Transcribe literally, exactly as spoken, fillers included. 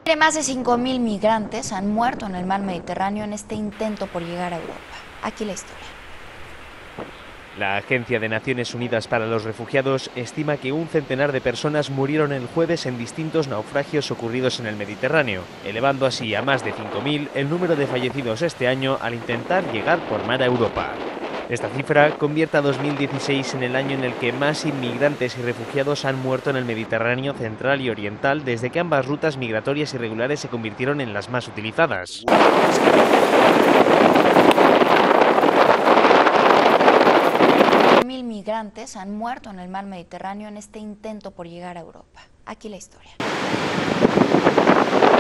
Más de cinco mil migrantes han muerto en el mar Mediterráneo en este intento por llegar a Europa. Aquí la historia. La Agencia de Naciones Unidas para los Refugiados estima que un centenar de personas murieron el jueves en distintos naufragios ocurridos en el Mediterráneo, elevando así a más de cinco mil el número de fallecidos este año al intentar llegar por mar a Europa. Esta cifra convierte a dos mil dieciséis en el año en el que más inmigrantes y refugiados han muerto en el Mediterráneo central y oriental desde que ambas rutas migratorias irregulares se convirtieron en las más utilizadas. Mil migrantes han muerto en el mar Mediterráneo en este intento por llegar a Europa. Aquí la historia.